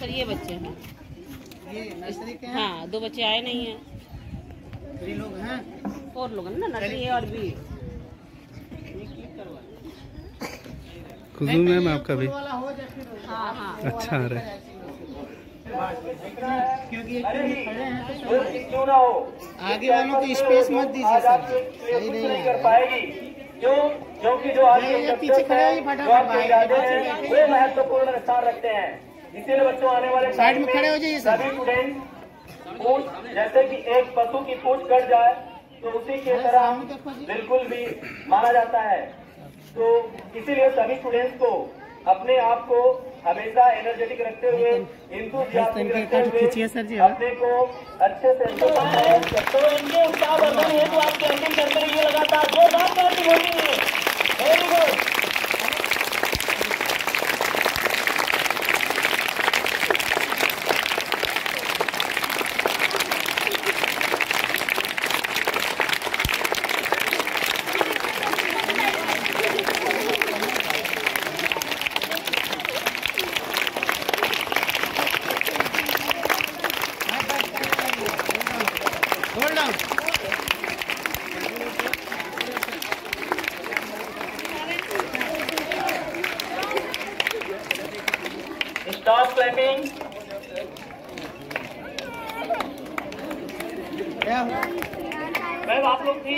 Sir ये बच्चे हैं, ये नर्सरी के हैं। हाँ 2 बच्चे आए नहीं हैं, 3 लोग हैं और लोग हैं ना नर्सरी ए और बी। खुशबू मैम आपका भी हाँ हाँ अच्छा आ रहा है। क्योंकि खड़े हैं तो आगे वालों को स्पेस मत दीजिए सर, सही नहीं कर पाएगी। क्योंकि जो आगे पीछे खड़े हैं वे महत्वपूर्ण स्थान रखते हैं, इसीलिए बच्चों आने वाले साइड में खड़े हो जाइए सभी स्टूडेंट। पूछ जैसे कि एक पशु की पूछ कट जाए तो उसी के तरह बिल्कुल भी माना जाता है। तो इसीलिए सभी स्टूडेंट्स को अपने आप को हमेशा एनर्जेटिक रखते हुए, इंतुजियास्टिक रखते हुए अपने को अच्छे से तो इनके उत्साह वर्धन हेतु आप कैंपिंग करते रहिए लगातार, जोरदार कैंपिंग होती है। Very good. Stop clapping. Ma'am आप लोग भी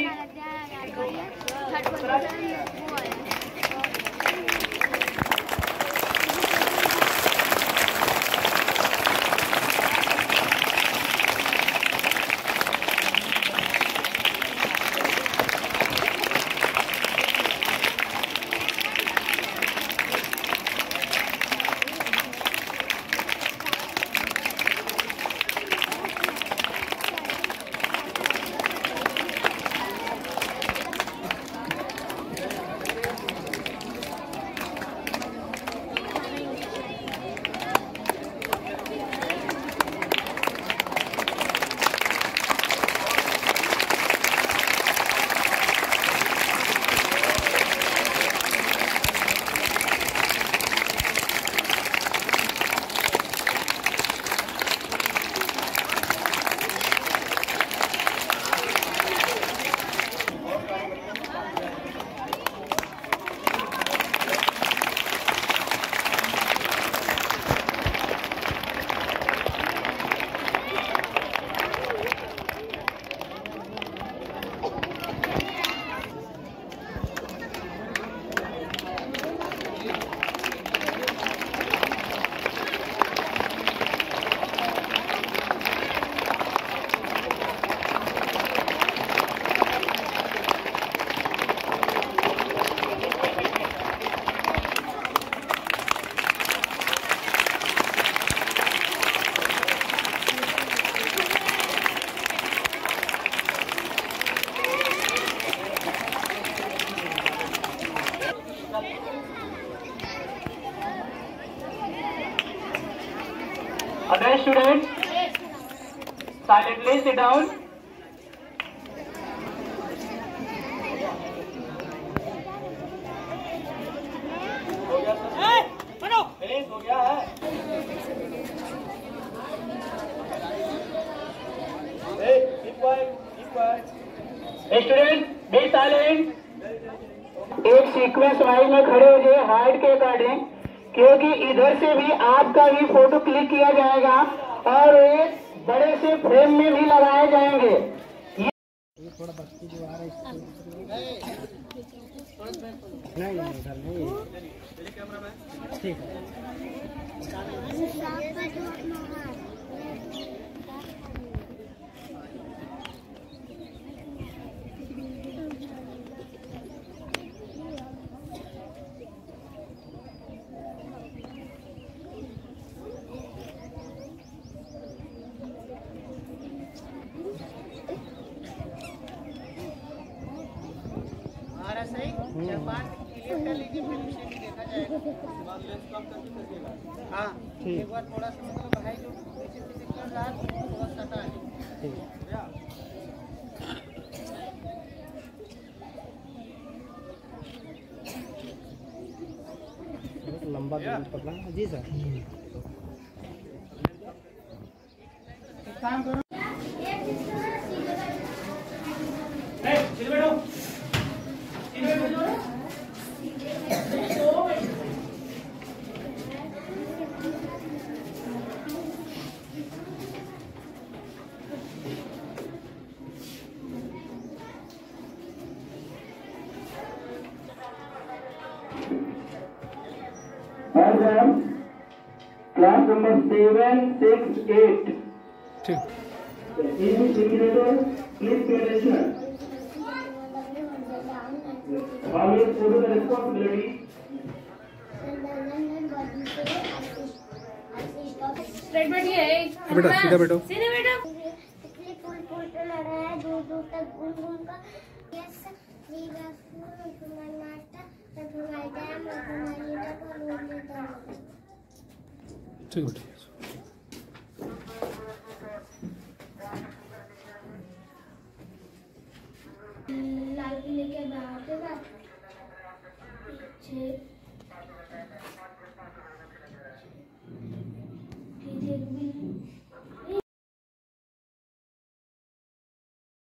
Other students, silently sit down. Finish हो गया है। Keep quiet, keep quiet. Students, be silent. एक सीक्वेंस वाइज में खड़े हो जाइए हाइट के अकॉर्डिंग, क्योंकि इधर से भी आपका भी फोटो क्लिक किया जाएगा और एक बड़े से फ्रेम में भी लगाए जाएंगे। ये थोड़ा बस्ती जो आ रहा है ठीक है। हाँ एक बार थोड़ा सा मतलब भाई जो पीछे पीछे कर रहा है थोड़ा सटा है। लंबा पकड़ना जी सर। काम करो। Class number 7, 6, 8. ठीक English Invigilator, please pay attention. Always follow the responsibility. Straight बैठिए। बेटा सीधा बैठो। सीधे बैठो। फूल फूल पे लड़ा है दूर दूर तक घूम घूम कर यस लीवा फूल तुम्हारा नाश्ता मैं तुम्हारी डैम मैं तुम्हारी तक और रोज लेता हूँ। ठीक बेटा। लाल किले के बाहर के बाद पीछे